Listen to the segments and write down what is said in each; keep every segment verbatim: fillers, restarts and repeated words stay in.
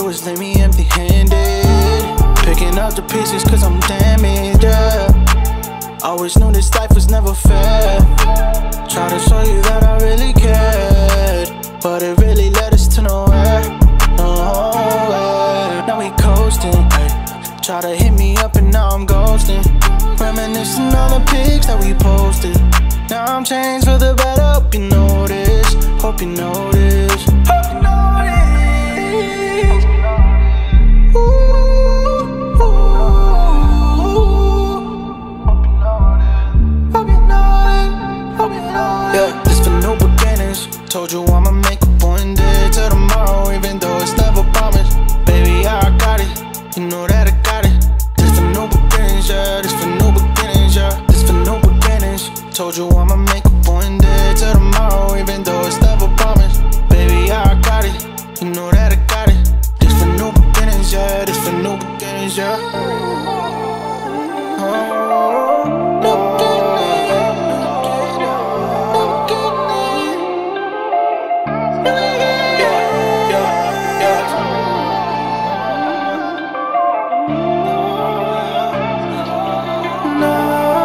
do is leave me empty-handed, picking up the pieces cause I'm damaged, yeah. Always knew this life was never fair. Try to show you that I really cared, but it really led us to nowhere, nowhere. Now we coasting, ay. Try to hit me up and now I'm ghosting, reminiscing on the pics that we posted. Now I'm changed for the better, hope you notice, hope you notice, hope you notice. Ooh, ooh, hope you notice, hope you notice. Yeah, this for new beginnings. Told you I'ma make a point there till tomorrow, even though it's never promised. Baby, I got it, you know that I got it. This for new beginnings, yeah, this for new beginnings, yeah. This for new beginnings. Told you I'ma make a point there till tomorrow, even though it's never promised. Baby, I got it, you know that I got it. This for new beginnings, yeah, this for new beginnings, yeah. Oh, new beginnings, new beginnings, new beginnings. Yeah, yeah, yeah. No.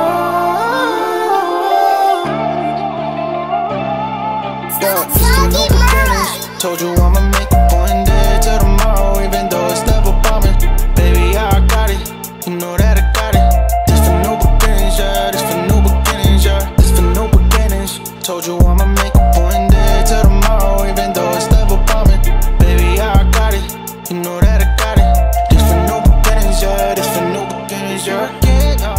Told you I'ma make a point there till tomorrow, even though it's never promised. Baby, I got it, you know that I got it. This for new beginnings, yeah, this for new beginnings, yeah. This for new beginnings. Told you I'ma make a point there till tomorrow, even though it's never promised. Baby, I got it, you know that I got it. This for new beginnings, yeah, this for new beginnings, yeah.